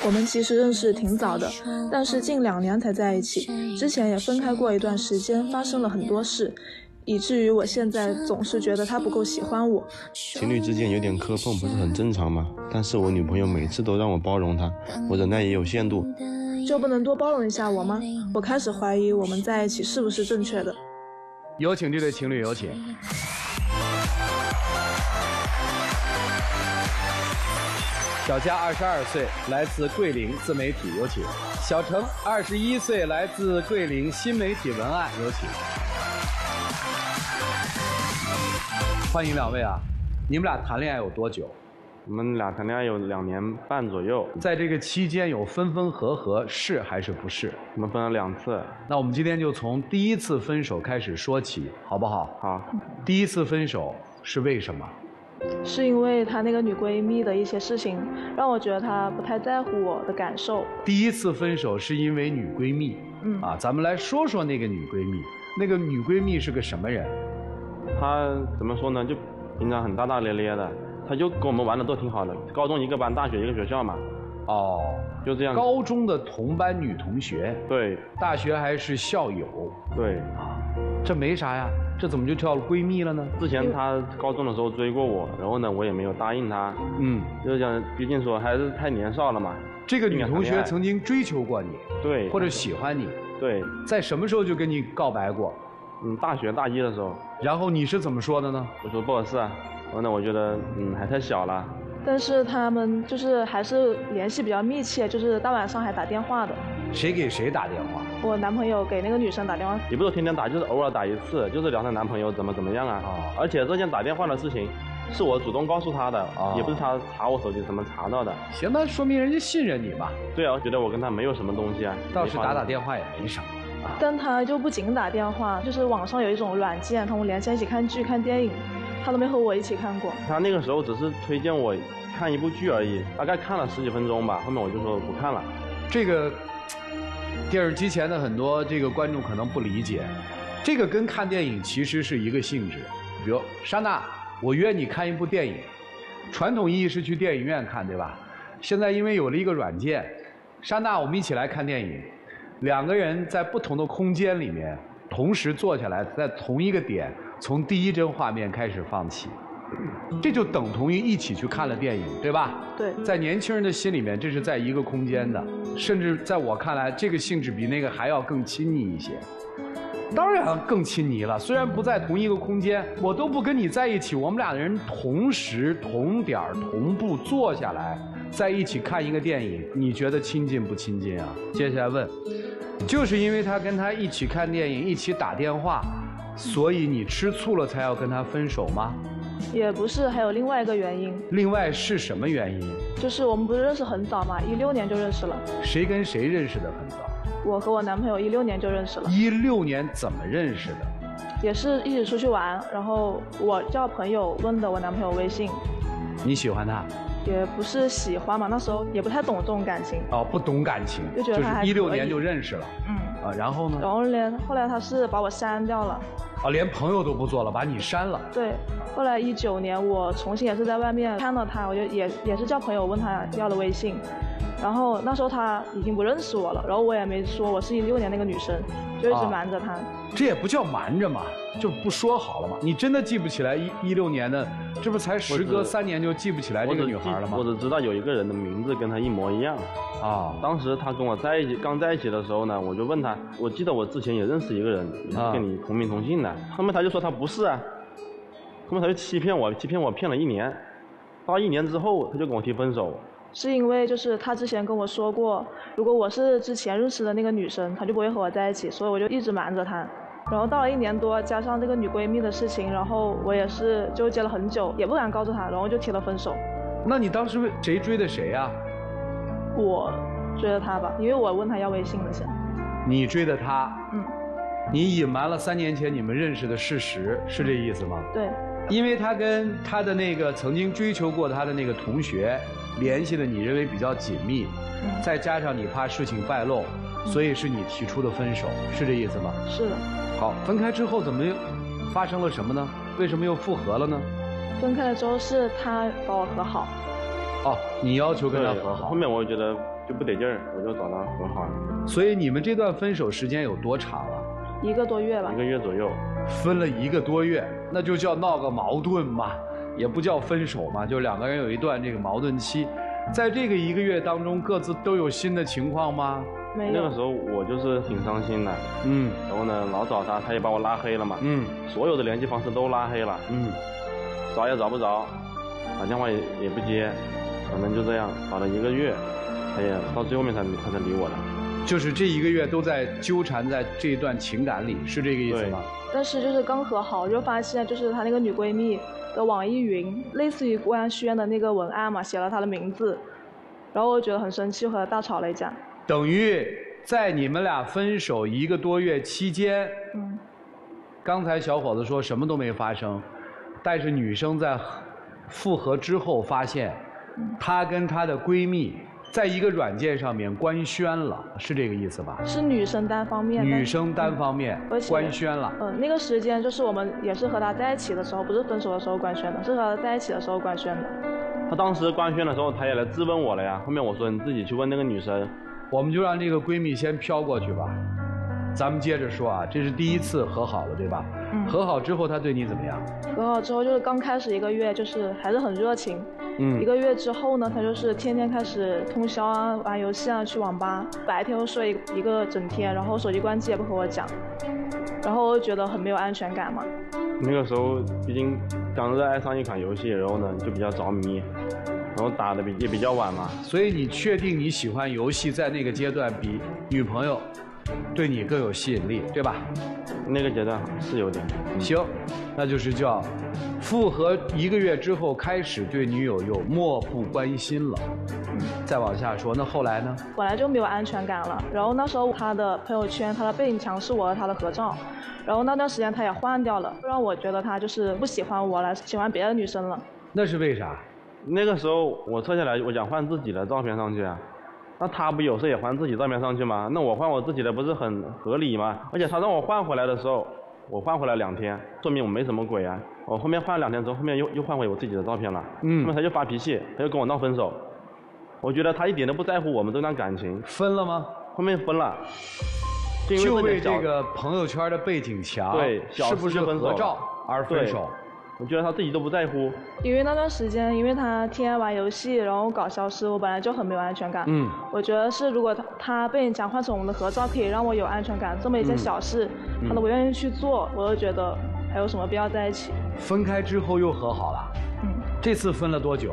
我们其实认识挺早的，但是近2年才在一起，之前也分开过一段时间，发生了很多事，以至于我现在总是觉得他不够喜欢我。 情侣之间有点磕碰不是很正常吗？但是我女朋友每次都让我包容她，我忍耐也有限度。 就不能多包容一下我吗？我开始怀疑我们在一起是不是正确的。 有请这对情侣，有请。小佳22岁，来自桂林自媒体，有请。小程21岁，来自桂林新媒体文案，有请。欢迎2位啊！你们俩谈恋爱有多久？ 我们俩谈恋爱有2年半左右， 在这个期间有分分合合，是还是不是？ 我们分了2次。 那我们今天就从第一次分手开始说起，好不好？ 好。 第一次分手是为什么？ 是因为她那个女闺蜜的一些事情，让我觉得她不太在乎我的感受。 第一次分手是因为女闺蜜，咱们来说说那个女闺蜜。那个女闺蜜是个什么人？ 她怎么说呢？就平常很大大咧咧的，她就跟我们玩的都挺好的。高中一个班，大学一个学校嘛。 哦， 就这样。 高中的同班女同学， 对。 大学还是校友， 对。 这没啥呀。这怎么就叫闺蜜了呢？ 之前她高中的时候追过我，然后呢，我也没有答应她。就是讲，毕竟说还是太年少了嘛。 这个女同学曾经追求过你， 对， 或者喜欢你， 对。 在什么时候就跟你告白过？ 大学大一的时候。 然后你是怎么说的呢？ 我说不合适啊，然后呢，我觉得还太小了。 但是他们就是还是联系比较密切，就是大晚上还打电话的。 谁给谁打电话？ 我男朋友给那个女生打电话， 也不是天天打，就是偶尔打一次，就是聊她男朋友怎么样啊。而且这件打电话的事情是我主动告诉她的，也不是她查我手机怎么查到的。 行，那说明人家信任你嘛。 对啊，我觉得我跟她没有什么东西啊。 倒是打电话也没什么。 但他就不仅打电话，就是网上有一种软件，他们连在一起看剧、看电影，他都没和我一起看过。 他那个时候只是推荐我看一部剧而已，大概看了10几分钟吧，后面我就说不看了。 这个电视机前的很多这个观众可能不理解，这个跟看电影其实是一个性质。比如莎娜，我约你看一部电影，传统意义是去电影院看，对吧？现在因为有了一个软件，莎娜，我们一起来看电影。2个人在不同的空间里面同时坐下来，在同一个点，从第一帧画面开始放起，这就等同于一起去看了电影，对吧？ 对。 在年轻人的心里面，这是在一个空间的，甚至在我看来，这个性质比那个还要更亲昵一些。当然更亲昵了，虽然不在同一个空间，我都不跟你在一起，我们俩人同时同点同步坐下来在一起看一个电影，你觉得亲近不亲近啊？接下来问，就是因为他跟他一起看电影，一起打电话，所以你吃醋了才要跟他分手吗？ 也不是，还有另外一个原因。 另外是什么原因？ 就是我们不是认识很早嘛，16年就认识了。 谁跟谁认识的很早？ 我和我男朋友16年就认识了。 16年怎么认识的？ 也是一起出去玩，然后我叫朋友问的我男朋友微信。 你喜欢他？ 也不是喜欢嘛，那时候也不太懂这种感情。 不懂感情， 就觉得他还可以。 就是16年就认识了。然后呢？ 然后后来他是把我删掉了。 连朋友都不做了，把你删了。 对，后来19年我重新也是在外面看到他，我就也是叫朋友问他要了微信，然后那时候他已经不认识我了，然后我也没说我是16年那个女生，就一直瞒着他。 这也不叫瞒着嘛，就不说好了嘛。你真的记不起来16年的，这不才时隔3年就记不起来这个女孩了吗？ 我只知道有一个人的名字跟她一模一样。当时他跟我刚在一起的时候呢，我就问他，我记得我之前也认识一个人，也是跟你同名同姓的。后面他就说他不是啊，后面他就欺骗我骗了1年，到1年之后他就跟我提分手。 是因为就是他之前跟我说过，如果我是之前认识的那个女生，他就不会和我在一起，所以我就一直瞒着他。然后到了1年多，加上这个女闺蜜的事情，然后我也是纠结了很久，也不敢告诉他，然后就提了分手。 那你当时谁追的谁啊？ 我追的他吧，因为我问他要微信了先。 你追的他？你隐瞒了3年前你们认识的事实，是这意思吗？ 对。 因为他跟他的那个曾经追求过他的那个同学联系的，你认为比较紧密，再加上你怕事情败露，所以是你提出的分手，是这意思吗？ 是的。 好，分开之后怎么又发生了什么呢？为什么又复合了呢？ 分开了之后是他把我和好。 哦，你要求跟他和好。 后面我觉得就不得劲儿，我就找他和好了。 所以你们这段分手时间有多长啊 ？1个多月吧。 1个月左右。 分了1个多月，那就叫闹个矛盾嘛，也不叫分手嘛，就2个人有一段这个矛盾期。在这个1个月当中，各自都有新的情况吗？ 没有。 那个时候我就是挺伤心的，然后呢老找他，他也把我拉黑了嘛，所有的联系方式都拉黑了，找也找不着，打电话也不接，反正就这样搞了1个月，他也到最后面他才理我的。 就是这1个月都在纠缠在这一段情感里，是这个意思吗？ 但是就是刚和好，就发现就是她那个女闺蜜的网易云类似于官宣的那个文案嘛，写了她的名字，然后我觉得很生气，和她大吵了一架。 等于在你们俩分手1个多月期间，刚才小伙子说什么都没发生，但是女生在复合之后发现，她跟她的闺蜜在一个软件上面官宣了，是这个意思吧？ 是女生单方面。 女生单方面官宣了。 那个时间就是我们也是和他在一起的时候，不是分手的时候官宣的，是和他在一起的时候官宣的。 他当时官宣的时候，他也来质问我了呀。后面我说你自己去问那个女生。 我们就让这个闺蜜先飘过去吧。咱们接着说啊，这是第一次和好了，对吧？和好之后她对你怎么样？ 和好之后就是刚开始1个月就是还是很热情。1个月之后呢，她就是天天开始通宵啊，玩游戏啊，去网吧，白天又睡一个整天，然后手机关机也不和我讲，然后我就觉得很没有安全感嘛。 那个时候毕竟刚热爱上一款游戏，然后呢就比较着迷，然后打的也比较晚嘛。 所以你确定你喜欢游戏，在那个阶段比女朋友对你更有吸引力，对吧？ 那个阶段是有点。 行，那就是叫复合1个月之后开始对女友又漠不关心了。再往下说，那后来呢？ 本来就没有安全感了，然后那时候他的朋友圈，他的背景墙是我和他的合照，然后那段时间他也换掉了，让我觉得他就是不喜欢我了，喜欢别的女生了。 那是为啥？ 那个时候我撤下来，我想换自己的照片上去啊。那他不有时也换自己照片上去吗？那我换我自己的不是很合理吗？而且他让我换回来的时候，我换回来2天，说明我没什么鬼啊。我后面换了2天之后，后面又换回我自己的照片了。后面他就发脾气，他就跟我闹分手。我觉得他一点都不在乎我们这段感情。 分了吗？ 后面分了。 就为这个朋友圈的背景墙， 对， 是不是合照而分手？ 我觉得他自己都不在乎。 因为那段时间，因为他天天玩游戏，然后搞消失，我本来就很没有安全感。我觉得是如果他背景墙换成我们的合照，可以让我有安全感。这么一件小事，他都不愿意去做，我就觉得还有什么必要在一起？ 分开之后又和好了。这次分了多久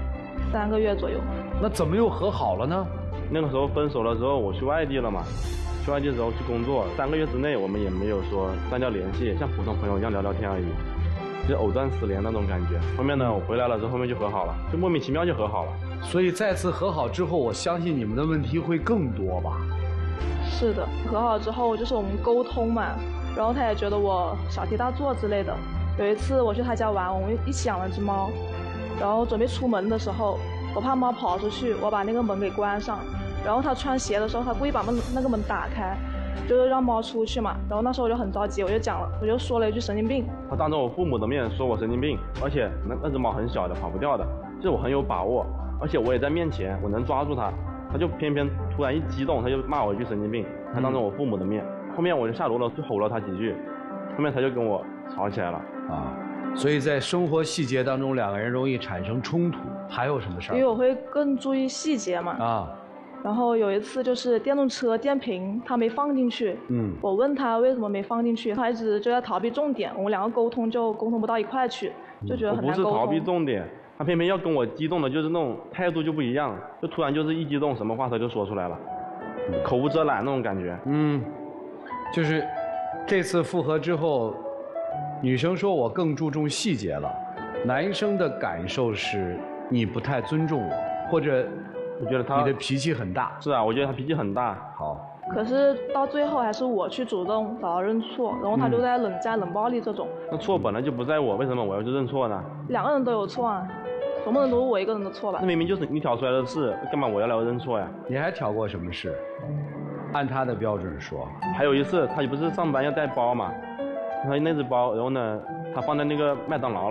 ？3个月左右。 那怎么又和好了呢？ 那个时候分手了之后，我去外地了嘛。去外地之后去工作，3个月之内我们也没有说断掉联系，像普通朋友一样聊聊天而已。就藕断丝连那种感觉。后面呢，我回来了之后，后面就和好了，就莫名其妙就和好了。 所以再次和好之后，我相信你们的问题会更多吧？ 是的，和好之后就是我们沟通嘛，然后他也觉得我小题大做之类的。有一次我去他家玩，我们一起养了只猫，然后准备出门的时候，我怕猫跑出去，我把那个门给关上，然后他穿鞋的时候，他故意把那个门打开。就是让猫出去嘛，然后那时候我就很着急，我就说了一句神经病。 他当着我父母的面说我神经病，而且那只猫很小的，跑不掉的，就是我很有把握，而且我也在面前，我能抓住它，他就偏偏突然一激动，他就骂我一句神经病，他当着我父母的面。后面我就下楼了，就吼了他几句，后面他就跟我吵起来了啊。所以在生活细节当中，2个人容易产生冲突。还有什么事儿？ 因为我会更注意细节嘛。 啊。 然后有一次就是电动车电瓶他没放进去，我问他为什么没放进去，他一直就在逃避重点，我们2个沟通不到一块去，就觉得很难沟通。 我不是逃避重点，他偏偏要跟我激动的，就是那种态度就不一样，就突然就是一激动，什么话他就说出来了，口无遮拦那种感觉。 就是这次复合之后，女生说我更注重细节了，男生的感受是你不太尊重我，或者。 我觉得你的脾气很大。 是啊，我觉得他脾气很大。 好。 可是到最后还是我去主动找他认错，然后他就在冷战、冷暴力这种。 那错本来就不在我，为什么我要去认错呢 ？2个人都有错啊，总不能都是我一个人的错吧？ 那明明就是你挑出来的事，干嘛我要来认错呀？ 你还挑过什么事？按他的标准说。 还有一次，他不是上班要带包嘛？他那只包，然后呢，他放在那个麦当劳了。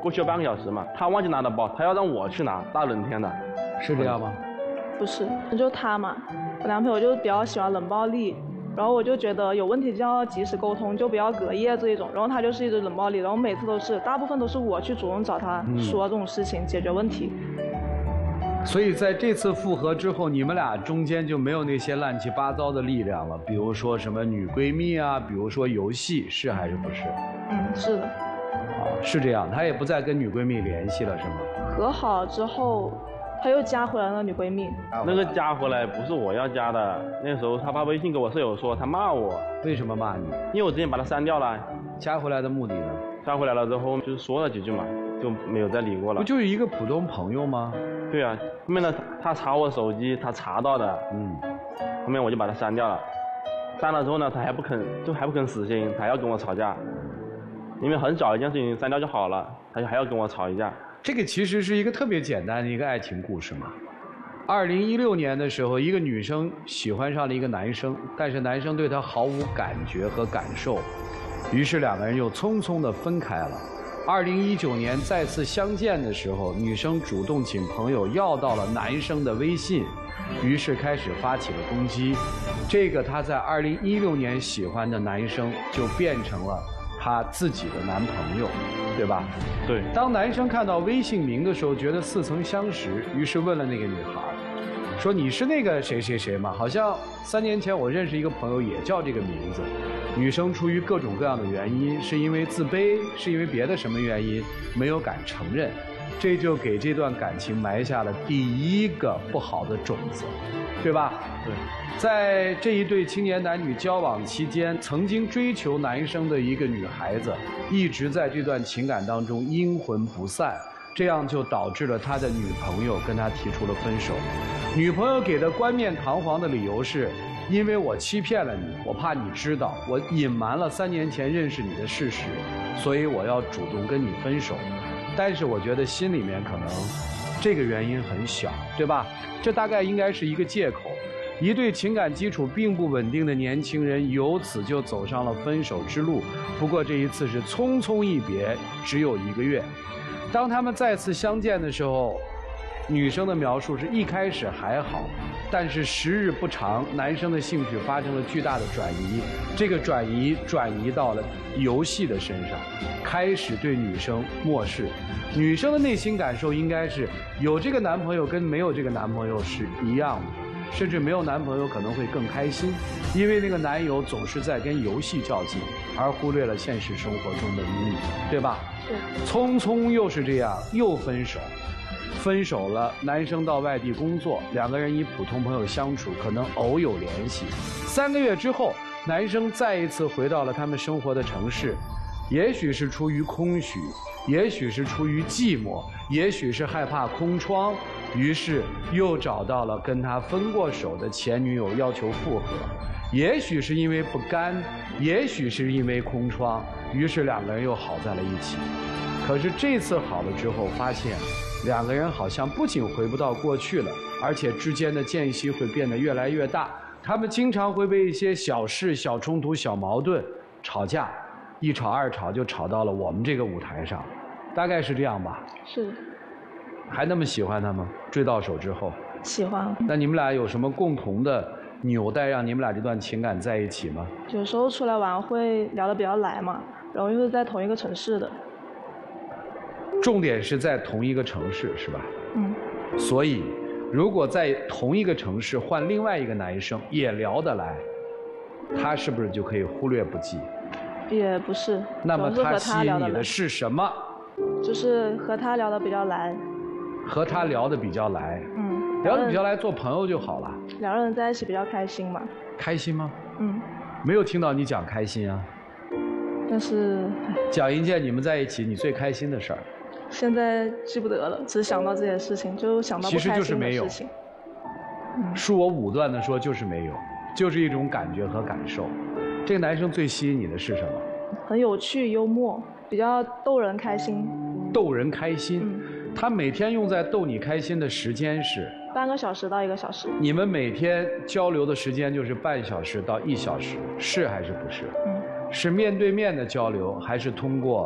过去了半个小时嘛，他忘记拿的包，他要让我去拿，大冷天的， 是这样吗？ 不是，就他嘛，我男朋友就比较喜欢冷暴力，然后我就觉得有问题就要及时沟通，就不要隔夜这一种。然后他就是一直冷暴力，然后每次都是，大部分都是我去主动找他说这种事情，解决问题。 所以在这次复合之后，你们俩中间就没有那些乱七八糟的力量了，比如说什么女闺蜜啊，比如说游戏，是还是不是？ 是的。 是这样，他也不再跟女闺蜜联系了，是吗？ 和好之后，他又加回来了女闺蜜。 那个加回来不是我要加的，那时候他发微信给我舍友说他骂我。 为什么骂你？ 因为我之前把他删掉了。 加回来的目的呢？ 加回来了之后就是说了几句嘛，就没有再理过了。 不就是一个普通朋友吗？ 对啊，后面呢他查我手机，他查到的。后面我就把他删掉了。删了之后呢，他还不肯死心，他还要跟我吵架。因为很小一件事情删掉就好了，他就还要跟我吵一架。 这个其实是一个特别简单的一个爱情故事嘛。2016年的时候，一个女生喜欢上了一个男生，但是男生对她毫无感觉和感受，于是两个人又匆匆地分开了。2019年再次相见的时候，女生主动请朋友要到了男生的微信，于是开始发起了攻击。这个她在2016年喜欢的男生就变成了她自己的男朋友，对吧？ 对。 当男生看到微信名的时候，觉得似曾相识，于是问了那个女孩，说你是那个谁谁谁吗？好像3年前我认识一个朋友也叫这个名字。女生出于各种各样的原因，是因为自卑，是因为别的什么原因，没有敢承认，这就给这段感情埋下了第一个不好的种子，对吧？ 对。 在这一对青年男女交往期间，曾经追求男生的一个女孩子，一直在这段情感当中阴魂不散，这样就导致了他的女朋友跟他提出了分手。女朋友给的冠冕堂皇的理由是，因为我欺骗了你，我怕你知道，我隐瞒了3年前认识你的事实，所以我要主动跟你分手。但是我觉得心里面可能这个原因很小，对吧？这大概应该是一个借口。一对情感基础并不稳定的年轻人，由此就走上了分手之路。不过这一次是匆匆一别，只有1个月。当他们再次相见的时候，女生的描述是一开始还好，但是时日不长，男生的兴趣发生了巨大的转移。这个转移到了游戏的身上，开始对女生漠视。女生的内心感受应该是，有这个男朋友跟没有这个男朋友是一样的。甚至没有男朋友可能会更开心，因为那个男友总是在跟游戏较劲，而忽略了现实生活中的你，对吧？ 对。 匆匆又是这样，又分手。分手了，男生到外地工作，两个人以普通朋友相处，可能偶有联系。3个月之后，男生再一次回到了他们生活的城市，也许是出于空虚，也许是出于寂寞，也许是害怕空窗，于是又找到了跟他分过手的前女友要求复合，也许是因为不甘，也许是因为空窗，于是两个人又好在了一起。可是这次好了之后，发现两个人好像不仅回不到过去了，而且之间的间隙会变得越来越大。他们经常会为一些小事、小冲突、小矛盾吵架，一吵二吵就吵到了我们这个舞台上，大概是这样吧？ 是。 还那么喜欢他吗？追到手之后？ 喜欢。 那你们俩有什么共同的纽带让你们俩这段情感在一起吗？ 有时候出来玩会聊得比较来嘛，然后又是在同一个城市的。 重点是在同一个城市是吧？所以如果在同一个城市换另外一个男生也聊得来，他是不是就可以忽略不计？ 也不是。 那么他吸引你的是什么？ 就是和他聊得比较来。 和他聊得比较来。聊得比较来，做朋友就好了。 两个人在一起比较开心嘛。开心吗？没有听到你讲开心啊。 但是讲一件你们在一起你最开心的事儿。 现在记不得了，只想到这些事情，就想到不开心的事情。其实就是没有。 恕我武断的说，就是没有，就是一种感觉和感受。这个男生最吸引你的是什么？ 很有趣、幽默，比较逗人开心。 逗人开心。他每天用在逗你开心的时间是半个小时到1个小时。 你们每天交流的时间就是半小时到1小时，是还是不是？是面对面的交流，还是通过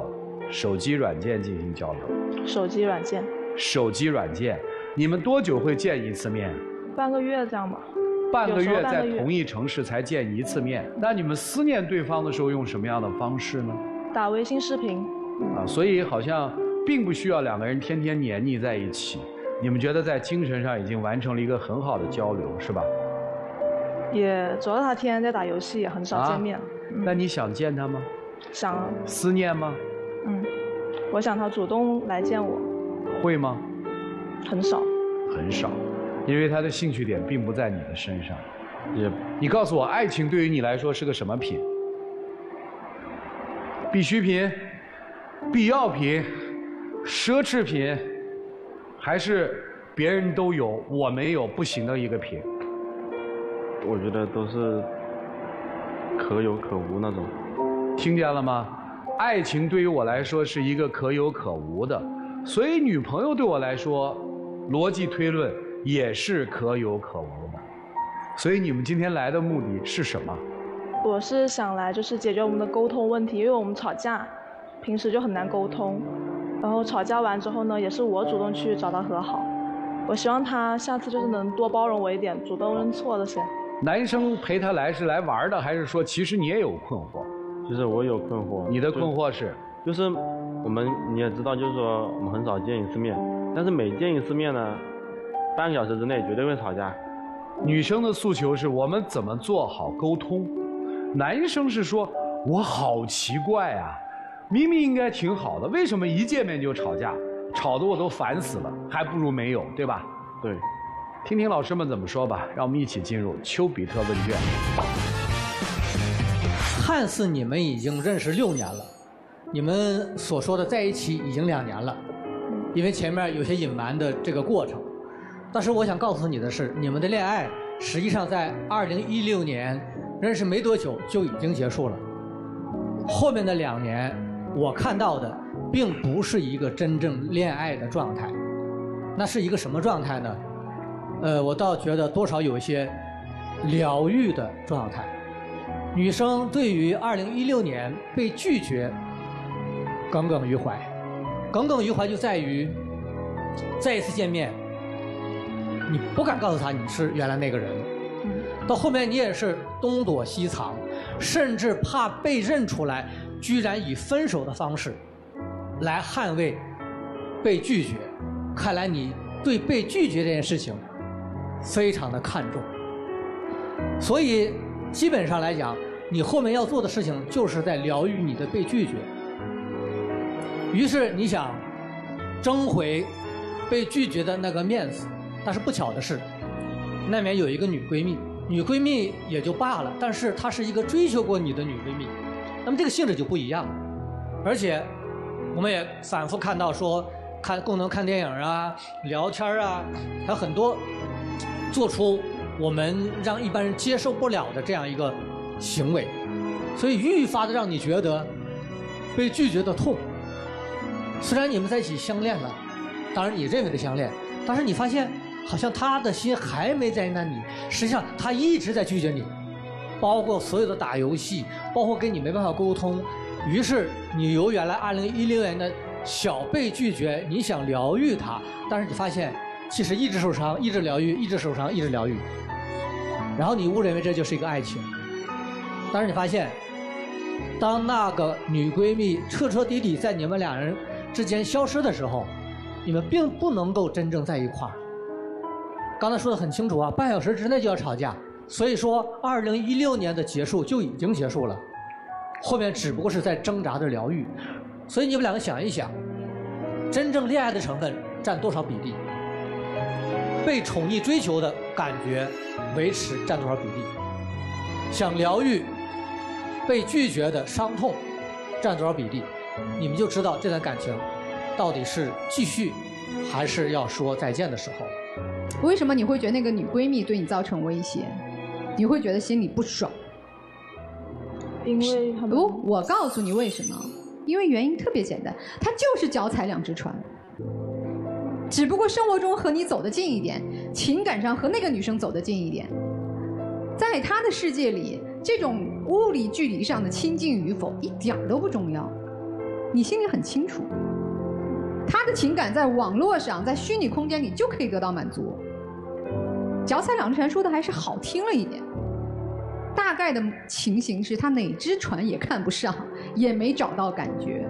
手机软件进行交流？ 手机软件。 手机软件，你们多久会见一次面？ 半个月这样吧。 半个月在同一城市才见一次面，那你们思念对方的时候用什么样的方式呢？ 打微信视频。 所以好像并不需要两个人天天黏腻在一起，你们觉得在精神上已经完成了一个很好的交流，是吧？ 也主要他天天在打游戏，也很少见面。 那你想见他吗？ 想啊。 思念吗？ 我想他主动来见我。 会吗？ 很少。 很少，因为他的兴趣点并不在你的身上。你告诉我，爱情对于你来说是个什么品？必需品、必要品、奢侈品，还是别人都有我没有不行的一个品？ 我觉得都是可有可无那种。 听见了吗？爱情对于我来说是一个可有可无的，所以女朋友对我来说，逻辑推论也是可有可无的。所以你们今天来的目的是什么？ 我是想来就是解决我们的沟通问题，因为我们吵架，平时就很难沟通。然后吵架完之后呢，也是我主动去找他和好。我希望他下次就是能多包容我一点，主动认错这些。 男生陪他来是来玩的，还是说其实你也有困惑？ 其实我有困惑。 你的困惑是？ 就是你也知道，就是说我们很少见一次面，但是每见一次面呢，半个小时之内绝对会吵架。 女生的诉求是我们怎么做好沟通，男生是说我好奇怪啊，明明应该挺好的，为什么一见面就吵架，吵得我都烦死了，还不如没有，对吧？ 对。 听听老师们怎么说吧，让我们一起进入丘比特问卷。 看似你们已经认识6年了，你们所说的在一起已经2年了，因为前面有些隐瞒的这个过程。但是我想告诉你的是，你们的恋爱实际上在2016年认识没多久就已经结束了。后面的2年，我看到的并不是一个真正恋爱的状态，那是一个什么状态呢？我倒觉得多少有一些疗愈的状态。女生对于2016年被拒绝耿耿于怀，耿耿于怀就在于再一次见面，你不敢告诉他你是原来那个人，到后面你也是东躲西藏，甚至怕被认出来，居然以分手的方式来捍卫被拒绝。看来你对被拒绝这件事情非常的看重，所以基本上来讲，你后面要做的事情就是在疗愈你的被拒绝。于是你想争回被拒绝的那个面子，但是不巧的是，那边有一个女闺蜜，女闺蜜也就罢了，但是她是一个追求过你的女闺蜜，那么这个性质就不一样。而且我们也反复看到说，共同看电影啊、聊天啊，还有很多做出我们让一般人接受不了的这样一个行为，所以愈发的让你觉得被拒绝的痛。虽然你们在一起相恋了，当然你认为的相恋，但是你发现好像他的心还没在那里，实际上他一直在拒绝你，包括所有的打游戏，包括跟你没办法沟通。于是你由原来2016年的小被拒绝，你想疗愈他，但是你发现其实一直受伤，一直疗愈，一直受伤，一直疗愈，然后你误认为这就是一个爱情。但是你发现，当那个女闺蜜彻彻底底在你们两人之间消失的时候，你们并不能够真正在一块儿。刚才说的很清楚啊，半小时之内就要吵架，所以说2016年的结束就已经结束了，后面只不过是在挣扎着疗愈。所以你们两个想一想，真正恋爱的成分占多少比例？被宠溺追求的感觉维持占多少比例？想疗愈被拒绝的伤痛占多少比例？你们就知道这段感情到底是继续还是要说再见的时候。 为什么你会觉得那个女闺蜜对你造成威胁？你会觉得心里不爽？ 因为不，我告诉你为什么。因为原因特别简单，她就是脚踩两只船，只不过生活中和你走得近一点，情感上和那个女生走得近一点。在她的世界里，这种物理距离上的亲近与否一点都不重要。 你心里很清楚，他的情感在网络上，在虚拟空间里就可以得到满足。脚踩两只船说的还是好听了一点，大概的情形是他哪只船也看不上，也没找到感觉。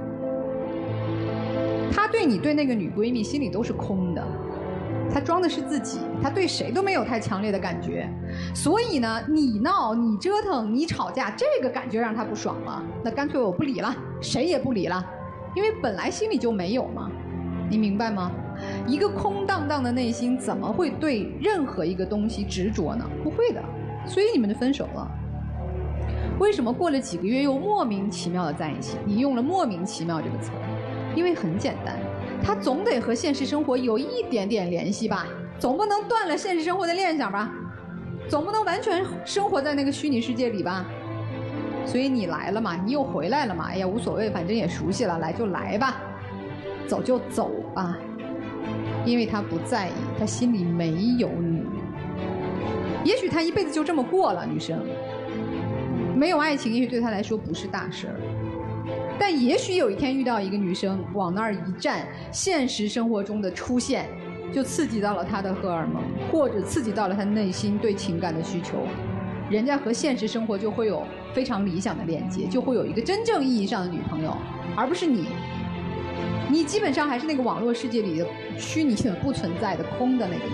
他对你对那个女闺蜜心里都是空的，他装的是自己，他对谁都没有太强烈的感觉。所以呢，你闹你折腾你吵架，这个感觉让他不爽了，那干脆我不理了，谁也不理了，因为本来心里就没有嘛。你明白吗？一个空荡荡的内心怎么会对任何一个东西执着呢？不会的，所以你们就分手了。为什么过了几个月又莫名其妙的在一起？你用了莫名其妙这个词儿，因为很简单，他总得和现实生活有一点点联系吧，总不能断了现实生活的念想吧，总不能完全生活在那个虚拟世界里吧。所以你来了嘛，你又回来了嘛，哎呀无所谓，反正也熟悉了，来就来吧，走就走吧。因为他不在意，他心里没有你。也许他一辈子就这么过了，女生没有爱情，也许对他来说不是大事儿。但也许有一天遇到一个女生往那儿一站，现实生活中的出现就刺激到了他的荷尔蒙，或者刺激到了他内心对情感的需求，人家和现实生活就会有非常理想的连接，就会有一个真正意义上的女朋友，而不是你。你基本上还是那个网络世界里的虚拟的不存在的空的那个你。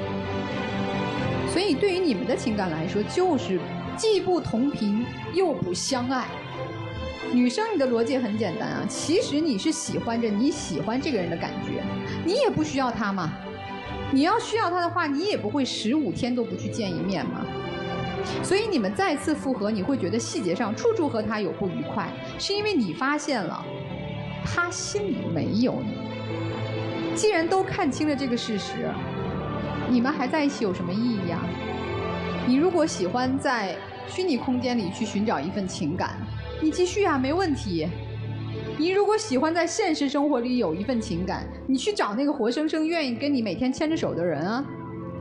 所以对于你们的情感来说，就是既不同频又不相爱。女生你的逻辑很简单啊，其实你是喜欢着你喜欢这个人的感觉，你也不需要他嘛。你要需要他的话，你也不会15天都不去见一面嘛。所以你们再次复合，你会觉得细节上处处和他有不愉快，是因为你发现了他心里没有你。既然都看清了这个事实，你们还在一起有什么意义啊？你如果喜欢在虚拟空间里去寻找一份情感，你继续啊，没问题。你如果喜欢在现实生活里有一份情感，你去找那个活生生愿意跟你每天牵着手的人啊。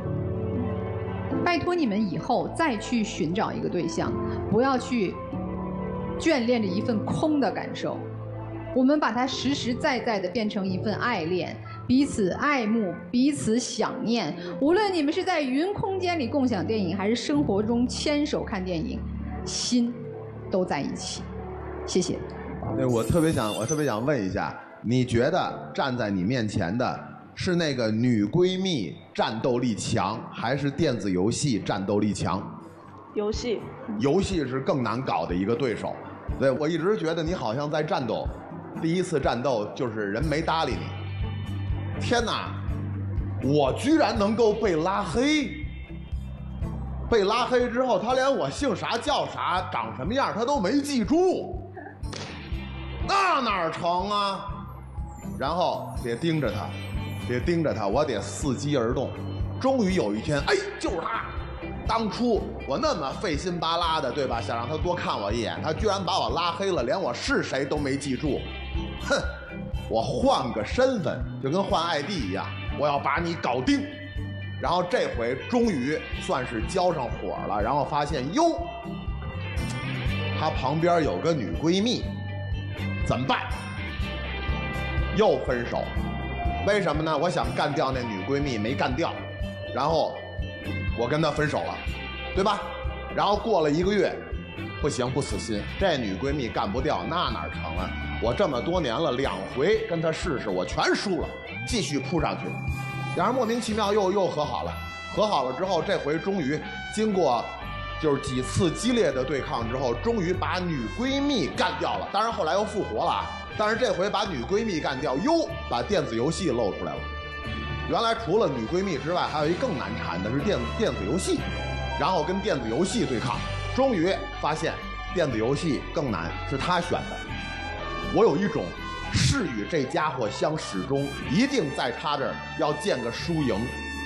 拜托你们以后再去寻找一个对象，不要去眷恋着一份空的感受。我们把它实实在在的变成一份爱恋，彼此爱慕，彼此想念。无论你们是在云空间里共享电影，还是生活中牵手看电影，心都在一起。谢谢。 对，我特别想问一下，你觉得站在你面前的是那个女闺蜜战斗力强，还是电子游戏战斗力强？ 游戏。 游戏是更难搞的一个对手。对，我一直觉得你好像在战斗。第一次战斗就是人没搭理你，天哪！我居然能够被拉黑，被拉黑之后，他连我姓啥叫啥长什么样他都没记住，那哪成啊？然后得盯着他，我得伺机而动。终于有一天，哎，就是他！当初我那么费心巴拉的，对吧？想让他多看我一眼，他居然把我拉黑了，连我是谁都没记住。哼，我换个身份，就跟换 ID 一样，我要把你搞定。然后这回终于算是交上火了，然后发现哟，他旁边有个女闺蜜，怎么办？又分手。为什么呢？我想干掉那女闺蜜，没干掉，然后我跟她分手了，对吧？然后过了1个月，不行，不死心，这女闺蜜干不掉，那哪成啊？我这么多年了，2回跟她试试，我全输了，继续扑上去，然后莫名其妙又和好了。和好了之后，这回终于经过就是几次激烈的对抗之后，终于把女闺蜜干掉了。当然后来又复活了，但是这回把女闺蜜干掉，哟，把电子游戏露出来了。原来除了女闺蜜之外，还有一更难缠的是电子游戏，然后跟电子游戏对抗，终于发现电子游戏更难，是他选的。我有一种誓与这家伙相始终，一定在他这儿要见个输赢，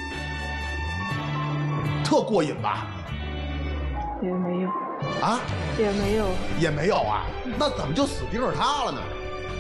特过瘾吧？ 也没有啊， 也没有啊？那怎么就死盯着他了呢？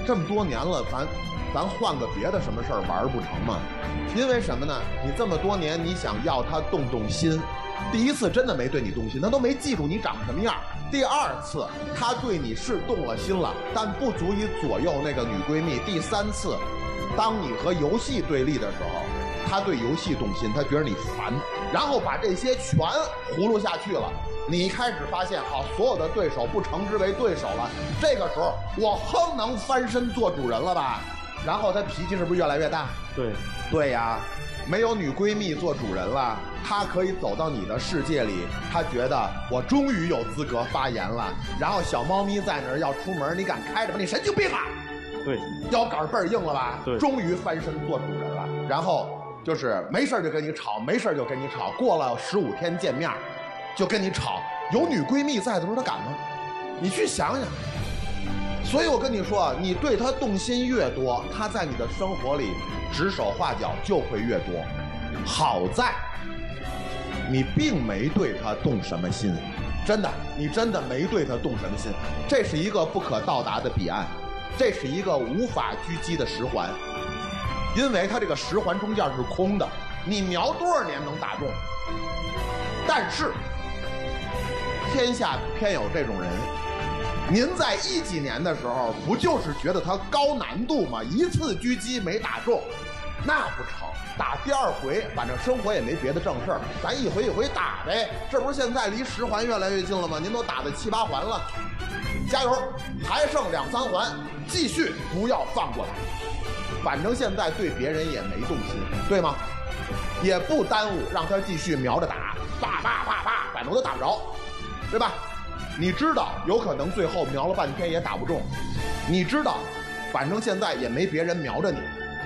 这么多年了，咱换个别的什么事儿玩不成吗？因为什么呢？你这么多年，你想要他动心，第一次真的没对你动心，他都没记住你长什么样。第二次他对你是动了心了，但不足以左右那个女闺蜜。第三次，当你和游戏对立的时候，他对游戏动心，他觉得你烦，然后把这些全葫芦下去了。你开始发现，好，所有的对手不称之为对手了。这个时候，我哼能翻身做主人了吧？然后他脾气是不是越来越大？对呀，没有女闺蜜做主人了，他可以走到你的世界里，他觉得我终于有资格发言了。然后小猫咪在那儿要出门，你敢开着吗？你神经病啊！ 对， 腰杆倍儿硬了吧？ 对， 终于翻身做主人了。然后就是没事就跟你吵，没事就跟你吵，过了15天见面，就跟你吵。有女闺蜜在的时候，他敢吗？你去想想。所以我跟你说，你对他动心越多，他在你的生活里指手画脚就会越多。好在你并没对他动什么心，真的，你真的没对他动什么心。这是一个不可到达的彼岸，这是一个无法狙击的十环，因为它这个十环中间是空的，你瞄多少年能打中？但是天下偏有这种人。您在10几年的时候，不就是觉得它高难度吗？一次狙击没打中，那不成，打第2回，反正生活也没别的正事儿，咱一回一回打呗。这不是现在离10环越来越近了吗？您都打到7、8环了，加油，还剩2、3环，继续不要放过来。反正现在对别人也没动心，对吗？也不耽误让他继续瞄着打，叭，反正都打不着，对吧？你知道有可能最后瞄了半天也打不中，你知道反正现在也没别人瞄着你，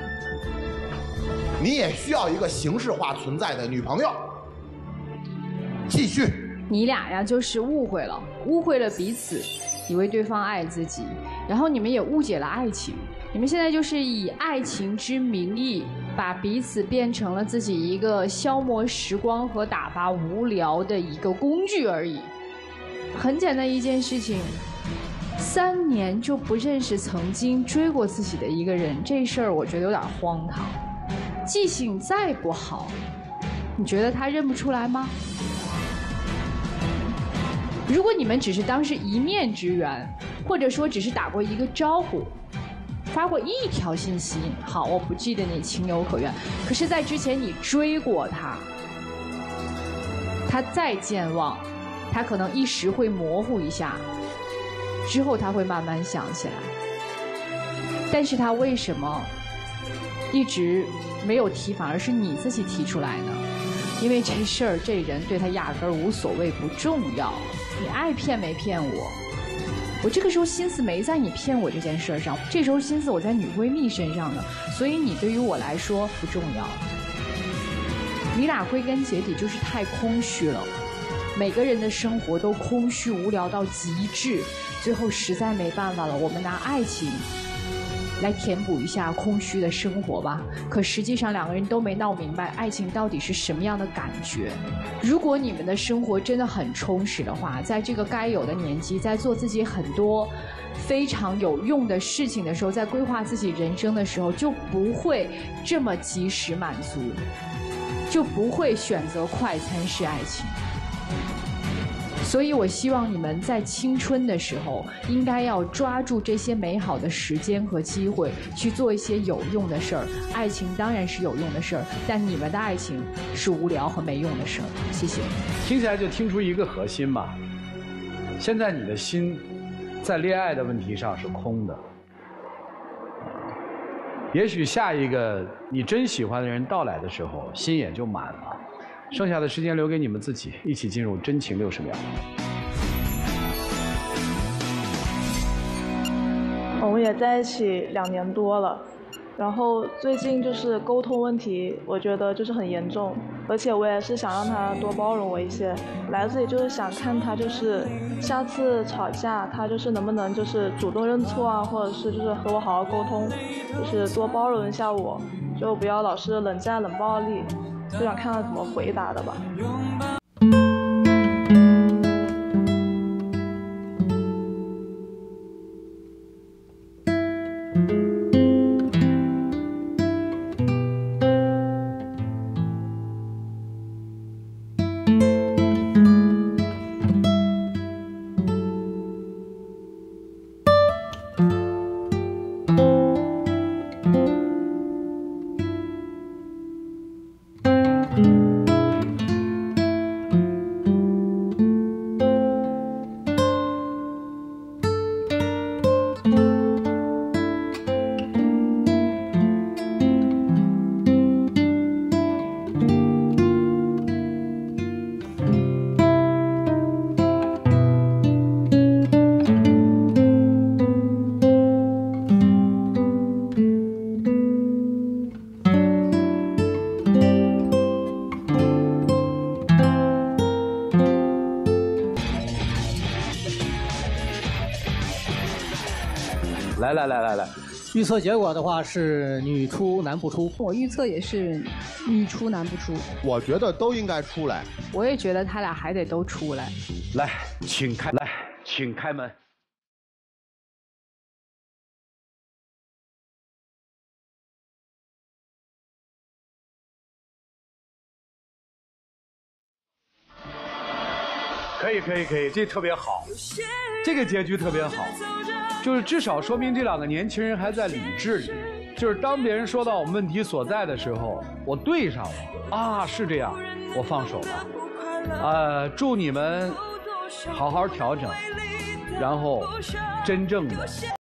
你也需要一个形式化存在的女朋友。继续， 你俩呀就是误会了彼此，以为对方爱自己，然后你们也误解了爱情，你们现在就是以爱情之名义，把彼此变成了自己一个消磨时光和打发无聊的一个工具而已。很简单一件事情，3年就不认识曾经追过自己的一个人，这事儿我觉得有点荒唐。记性再不好，你觉得他认不出来吗？如果你们只是当时一面之缘，或者说只是打过一个招呼，发过1条信息，好，我不记得你情有可原。可是在之前你追过他，他再健忘，他可能一时会模糊一下，之后他会慢慢想起来。但是他为什么一直没有提，反而是你自己提出来呢？因为这事儿这人对他压根儿无所谓，不重要。你爱骗没骗我？我这个时候心思没在你骗我这件事上，这时候心思我在女闺蜜身上呢，所以你对于我来说不重要。你俩归根结底就是太空虚了。每个人的生活都空虚无聊到极致，最后实在没办法了，我们拿爱情来填补一下空虚的生活吧。可实际上2个人都没闹明白爱情到底是什么样的感觉。如果你们的生活真的很充实的话，在这个该有的年纪，在做自己很多非常有用的事情的时候，在规划自己人生的时候，就不会这么及时满足，就不会选择快餐式爱情。所以我希望你们在青春的时候，应该要抓住这些美好的时间和机会，去做一些有用的事儿。爱情当然是有用的事儿，但你们的爱情是无聊和没用的事儿。谢谢。 听起来就听出一个核心嘛。现在你的心在恋爱的问题上是空的，也许下一个你真喜欢的人到来的时候，心也就满了。剩下的时间留给你们自己，一起进入真情60秒。 我们也在一起2年多了，然后最近就是沟通问题，我觉得就是很严重，而且我也是想让他多包容我一些，来自于就是想看他就是下次吵架他就是能不能就是主动认错啊，或者是就是和我好好沟通，就是多包容一下我，就不要老是冷战冷暴力，就想看他怎么回答的吧。 来， 预测结果的话是女出男不出。 我预测也是女出男不出。 我觉得都应该出来。 我也觉得他俩还得都出来。 来，请开门。可以，这特别好，这个结局特别好，就是至少说明这两个年轻人还在理智里，就是当别人说到我们问题所在的时候，我对上了啊，是这样，我放手了。祝你们好好调整，然后真正的